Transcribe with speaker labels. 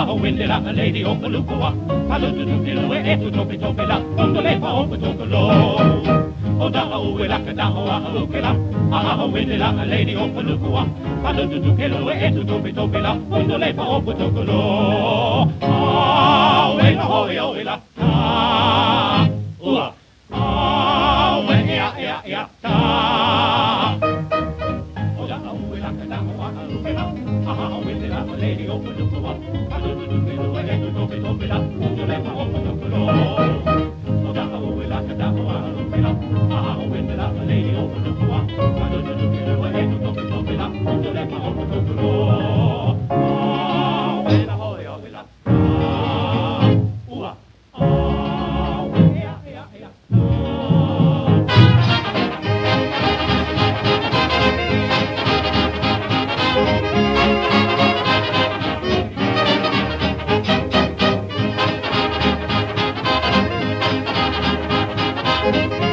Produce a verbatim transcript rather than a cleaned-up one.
Speaker 1: ha wende la lady o palukua palu tu tu pilu e tu tope tope la quando le fa o to lo o da o e la ka da o a o ke la ha ha wende la lady o palukua palu tu tu pilu e tu tope tope la quando le fa o to lo ah we la ho yo e la ah ua ah we ya ya ya ta o da o e la ka da o a o ke la ha ha wende la lady o palukua palu tu tu pilu e tu tope tope la quando le fa o to lo o da o e la ka da o a o ke la ha ha wende la lady o palukua palu tu tu pilu e tu tope tope la quando le fa o to lo ah we la ho yo e la ah ua ah we ya ya ya Thank you.